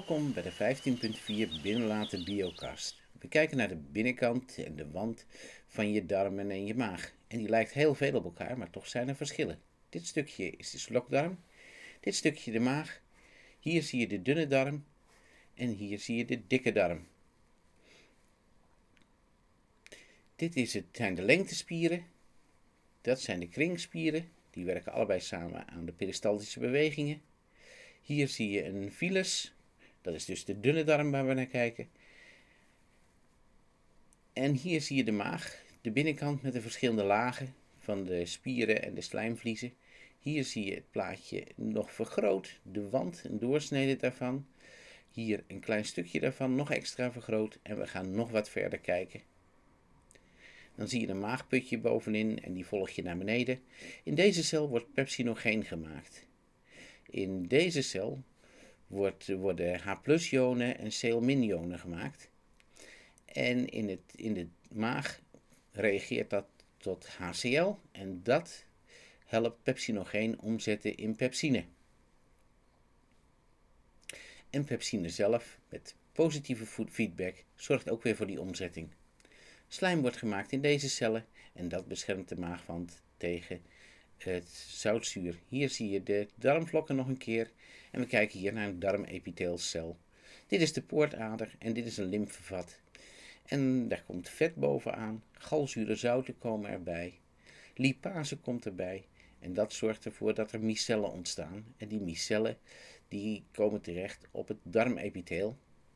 Welkom bij de 15.4 Binnenlaten Biocast. We kijken naar de binnenkant en de wand van je darmen en je maag. En die lijkt heel veel op elkaar, maar toch zijn er verschillen. Dit stukje is de slokdarm, dit stukje de maag. Hier zie je de dunne darm en hier zie je de dikke darm. Dit zijn de lengtespieren, dat zijn de kringspieren. Die werken allebei samen aan de peristaltische bewegingen. Hier zie je een filus, dat is dus de dunne darm waar we naar kijken. En hier zie je de maag, de binnenkant met de verschillende lagen van de spieren en de slijmvliezen. Hier zie je het plaatje nog vergroot, de wand, een doorsnede daarvan. Hier een klein stukje daarvan, nog extra vergroot en we gaan nog wat verder kijken. Dan zie je een maagputje bovenin en die volg je naar beneden. In deze cel wordt pepsinogeen gemaakt. In deze cel worden H+-ionen en Cl-ionen gemaakt. En in de maag reageert dat tot HCl en dat helpt pepsinogeen omzetten in pepsine. En pepsine zelf, met positieve feedback, zorgt ook weer voor die omzetting. Slijm wordt gemaakt in deze cellen en dat beschermt de maagwand tegen het zoutzuur. Hier zie je de darmvlokken nog een keer en we kijken hier naar een darmepiteelcel. Dit is de poortader en dit is een lymfevat. En daar komt vet bovenaan, galzuren zouten komen erbij, lipase komt erbij en dat zorgt ervoor dat er micellen ontstaan. En die micellen die komen terecht op het darmepitheel.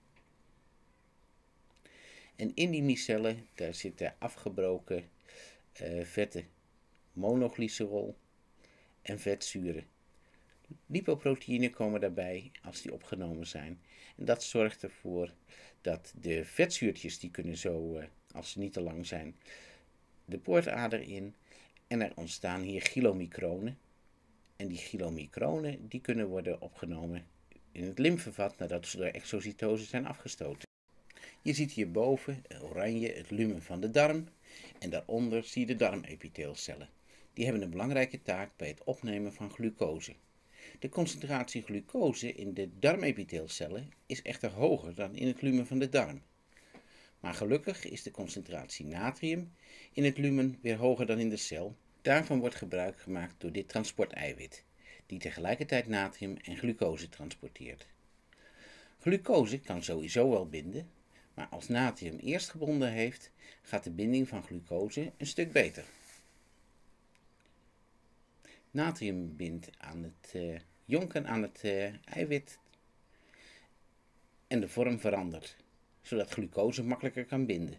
En in die micellen daar zitten afgebroken vetten, monoglycerol en vetzuren. Lipoproteïnen komen daarbij als die opgenomen zijn. En dat zorgt ervoor dat de vetzuurtjes, die kunnen zo, als ze niet te lang zijn, de poortader in. En er ontstaan hier chylomicronen. En die chylomicronen die kunnen worden opgenomen in het lymfevat nadat ze door exocytose zijn afgestoten. Je ziet hierboven oranje het lumen van de darm en daaronder zie je de darmepiteelcellen. Die hebben een belangrijke taak bij het opnemen van glucose. De concentratie glucose in de darmepiteelcellen is echter hoger dan in het lumen van de darm. Maar gelukkig is de concentratie natrium in het lumen weer hoger dan in de cel. Daarvan wordt gebruik gemaakt door dit transporteiwit, die tegelijkertijd natrium en glucose transporteert. Glucose kan sowieso wel binden, maar als natrium eerst gebonden heeft, gaat de binding van glucose een stuk beter. Natrium bindt aan het jonken aan het eiwit en de vorm verandert, zodat glucose makkelijker kan binden.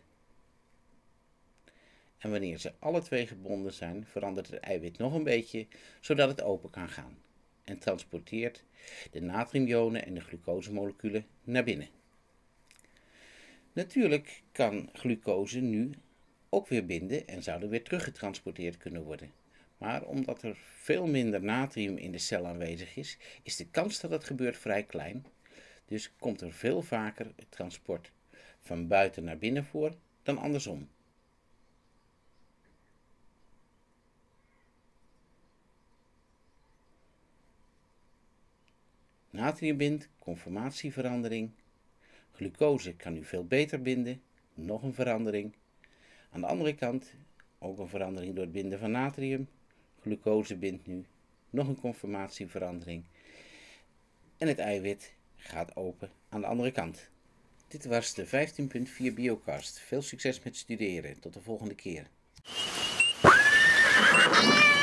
En wanneer ze alle twee gebonden zijn, verandert het eiwit nog een beetje, zodat het open kan gaan en transporteert de natriumionen en de glucosemoleculen naar binnen. Natuurlijk kan glucose nu ook weer binden en zou er weer teruggetransporteerd kunnen worden. Maar omdat er veel minder natrium in de cel aanwezig is, is de kans dat dat gebeurt vrij klein. Dus komt er veel vaker het transport van buiten naar binnen voor dan andersom. Natrium bindt, conformatieverandering. Glucose kan nu veel beter binden, nog een verandering. Aan de andere kant ook een verandering door het binden van natrium. Glucose bindt nu, nog een conformatieverandering. En het eiwit gaat open aan de andere kant. Dit was de 15.4 Biocast. Veel succes met studeren. Tot de volgende keer.